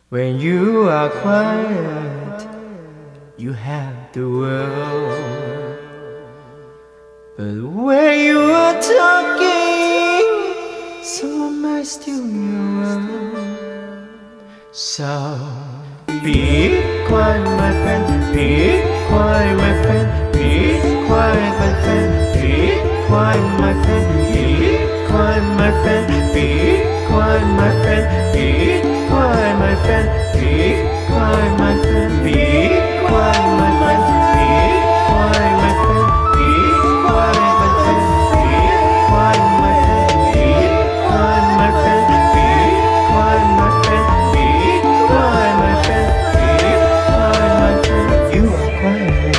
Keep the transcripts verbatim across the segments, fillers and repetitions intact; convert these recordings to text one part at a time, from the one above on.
When you are quiet, you have the world. But when you are talking, so am I still your own. So be quiet, my friend. Be quiet, my friend. Be quiet, my friend. Be quiet, my friend. Be quiet, my friend. Be quiet, my friend. Be quiet, my friend. Be quiet, my friend. Be quiet, my friend. Be quiet, my friend. Be quiet, my friend. Be quiet, my friend. Be quiet, my friend. Be quiet, my friend. Be quiet, my friend. Be quiet, my friend. You are quiet.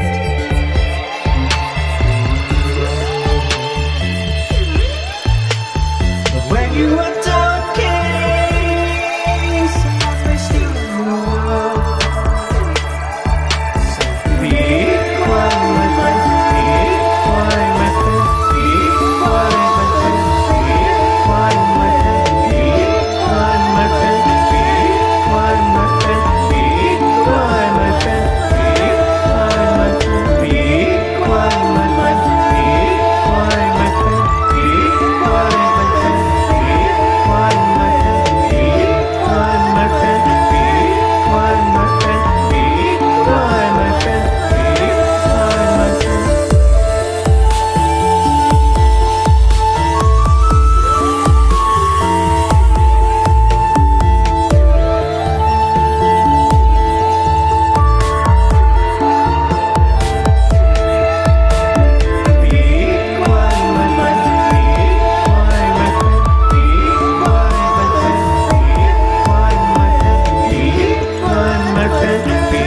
But when you are talking, someone may still know. So be quiet, my friend. Be quiet, my friend. Be quiet, my friend. Be quiet, my friend. Be quiet, my friend. Be quiet, my friend. Be quiet, my friend. Be quiet, my friend. Be quiet, my friend. Be quiet, my friend. Be quiet, my friend. Be quiet, my friend. Be quiet, my friend. Be quiet, my friend. Be quiet, my friend. Be quiet, my friend.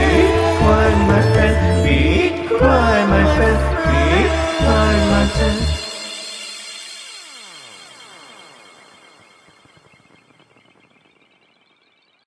Be quiet, my friend. Be quiet, my friend.